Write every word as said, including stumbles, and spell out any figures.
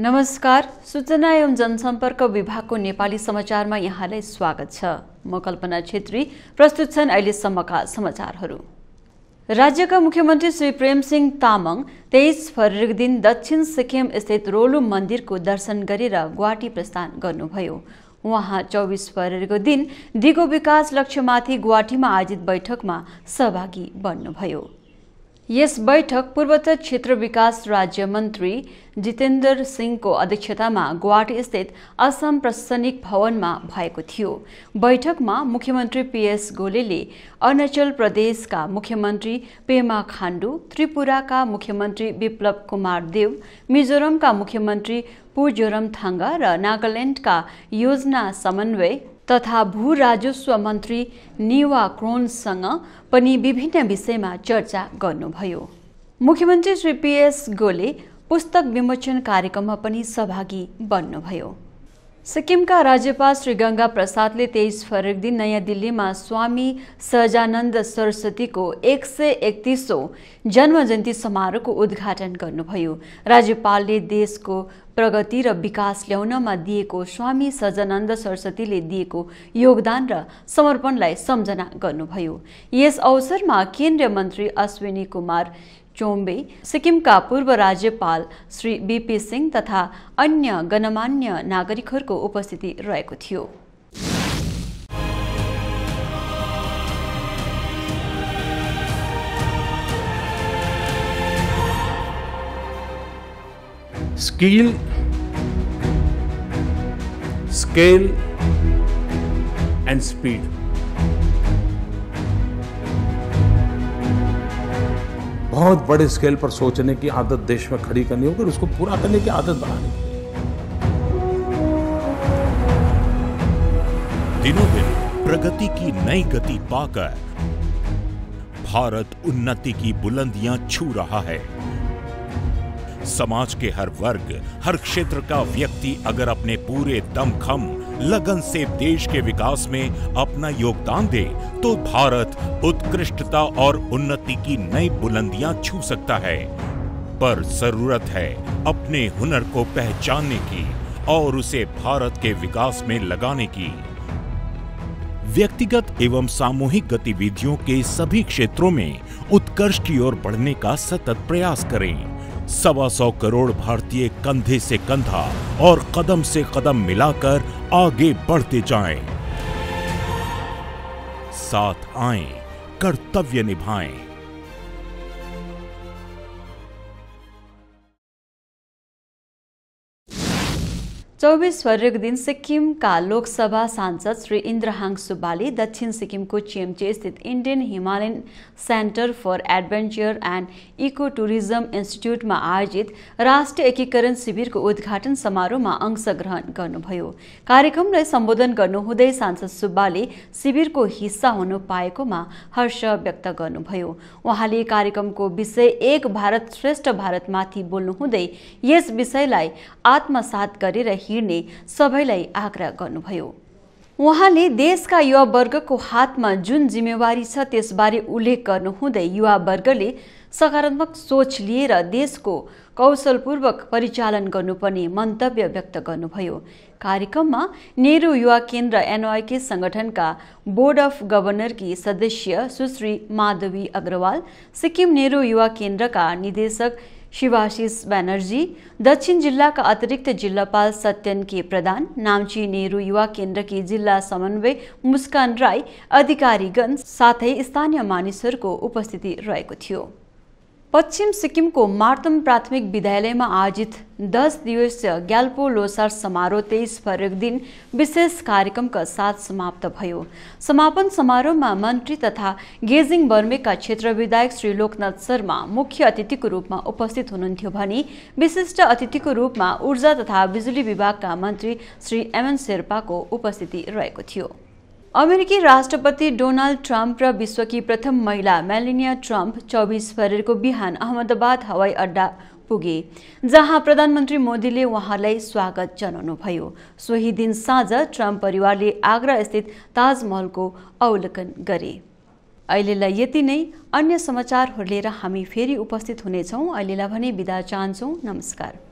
नमस्कार, सूचना एवं जनसम्पर्क विभागको नेपाली समाचारमा यहाँलाई स्वागत छ। म कल्पना छेत्री, प्रस्तुत छन् अहिलेसम्मका समाचारहरू। राज्यका मुख्यमन्त्री श्री प्रेम सिंह तामाङ तेइस फरवरीको दिन दक्षिण सिक्किम स्थित रोलु मन्दिरको दर्शन गरेर गुवाहाटी प्रस्थान गर्नुभयो। उहाँ चौबिस फरवरीको दिन दिगो विकास लक्ष्यमाथि गुवाहाटीमा आयोजित बैठकमा सहभागी बन्नुभयो। यस बैठक पूर्वोत्तर क्षेत्र विकास राज्य मन्त्री जितेन्द्र सिंहको अध्यक्षतामा गुवाहाटी स्थित असम प्रशासनिक भवनमा भएको थियो। बैठकमा मुख्यमन्त्री पीएस गोलेले अरुणाचल प्रदेशका मुख्यमन्त्री पेमा खाण्डु, त्रिपुराका मुख्यमन्त्री विप्लव कुमार देव, मिजोरमका मुख्यमन्त्री पुजोरमथाङ्गा र नागाल्यान्डका योजना समन्वय तथा भू राजस्व मन्त्री निवा क्रोनसँग पनि विभिन्न विषयमा चर्चा गर्नुभयो। मुख्यमन्त्री श्री पीएस गोले पुस्तक विमोचन कार्यक्रममा पनि सहभागी बन्नुभयो। सिक्किमका राज्यपाल श्री गंगा प्रसादले तेइस फरवरी दिन नयाँ दिल्लीमा स्वामी सहाजानन्द सरस्वतीको एक सय एकतीसौं जन्म जयन्ती समारोहको उद्घाटन गर्नुभयो। राज्यपालले देशको प्रगति र विकास ल्याउनमा दिएको स्वामी सहाजानन्द सरस्वतीले दिएको योगदान र समर्पणलाई सम्झना गर्नुभयो। यस अवसरमा केन्द्रीय मन्त्री अश्विनी कुमार चौबे, सिक्किमका पूर्व राज्यपाल श्री बीपी सिंह तथा अन्य गणमान्य नागरिकहरूको उपस्थिति रहेको थियो। स्किल, स्केल एंड स्पीड, बहुत बड़े स्केल पर सोचने की आदत देश में खड़ी करनी होगी और उसको पूरा करने की आदत बनानी होगी। दिनों दिन प्रगति की नई गति पाकर भारत उन्नति की बुलंदियां छू रहा है। समाज के हर वर्ग, हर क्षेत्र का व्यक्ति अगर अपने पूरे दमखम लगन से देश के विकास में अपना योगदान दे तो भारत उत्कृष्टता और उन्नति की नई बुलंदियां छू सकता है। पर जरूरत है अपने हुनर को पहचानने की और उसे भारत के विकास में लगाने की। व्यक्तिगत एवं सामूहिक गतिविधियों के सभी क्षेत्रों में उत्कर्ष की ओर बढ़ने का सतत प्रयास करें। सवा सौ करोड़ भारतीय कंधे से कंधा और कदम से कदम मिलाकर आगे बढ़ते जाएं। साथ आएं, कर्तव्य निभाएं। चौबीस फरवरीको दिन सिक्किमका लोकसभा सांसद श्री इन्द्र सुब्बाले दक्षिण सिक्किमको चेम्चे स्थित Indian Himalayan centre for adventure and eco tourism इन्स्टिट्युटमा आयोजित राष्ट्रिय एकीकरण शिविरको उद्घाटन समारोहमा अंशग्रहण गर्नुभयो। कार्यक्रमलाई सम्बोधन गर्नुहुँदै सांसद सुब्बाले शिविरको हिस्सा हुनु पाएकोमा हर्ष व्यक्त गर्नुभयो। उहाँले कार्यक्रमको विषय एक भारत श्रेष्ठ भारतमाथि बोल्नुहुँदै यस विषयलाई आत्मसात गरेर हिँड्ने सबैलाई आग्रह गर्नुभयो। उहाँले देशका युवा वर्गको हातमा जुन जिम्मेवारी छ त्यसबारे उल्लेख गर्नुहुँदै युवा वर्गले सकारात्मक सोच लिएर देशको कौशलपूर्वक परिचालन गर्नुपर्ने मन्तव्य व्यक्त गर्नुभयो। कार्यक्रममा नेहरू युवा केन्द्र एनवाईके संगठनका बोर्ड अफ गभर्नरकी सदस्य सुश्री माधवी अग्रवाल, सिक्किम नेहरू युवा केन्द्रका निदेशक शिवाशिष ब्यानर्जी, दक्षिण जिल्लाका अतिरिक्त जिल्लापाल सत्यन के प्रधान, नाम्ची नेहरू युवा केन्द्रकी जिल्ला समन्वय मुस्कान राई, अधिकारीगण साथै स्थानीय मानिसहरूको उपस्थिति रहेको थियो। पश्चिम सिक्किमको मार्तम प्राथमिक विद्यालयमा आयोजित दस दिवसीय ग्याल्पो लोसार समारोह तेइस फरवरीको दिन विशेष कार्यक्रमका साथ समाप्त भयो। समापन समारोहमा मन्त्री तथा गेजिङ बर्मेकका क्षेत्र विधायक श्री लोकनाथ शर्मा मुख्य अतिथिको रूपमा उपस्थित हुनुहुन्थ्यो भने विशिष्ट अतिथिको रूपमा ऊर्जा तथा बिजुली विभागका मन्त्री श्री एमएन शेर्पाको उपस्थिति रहेको थियो। अमेरिकी राष्ट्रपति डोनाल्ड ट्रम्प र विश्वकी प्रथम महिला मेलानिया ट्रम्प चौबिस फरवरीको बिहान अहमदाबाद हवाई अड्डा पुगे, जहाँ प्रधानमन्त्री मोदीले उहाँलाई स्वागत जनाउनुभयो। सोही दिन साँझ ट्रम्प परिवारले आग्रा स्थित ताजमहलको अवलोकन गरे। अहिलेलाई यति नै। अन्य समाचारहरू लिएर हामी फेरि उपस्थित हुनेछौँ। अहिलेलाई भने बिदा चाहन्छौँ। नमस्कार।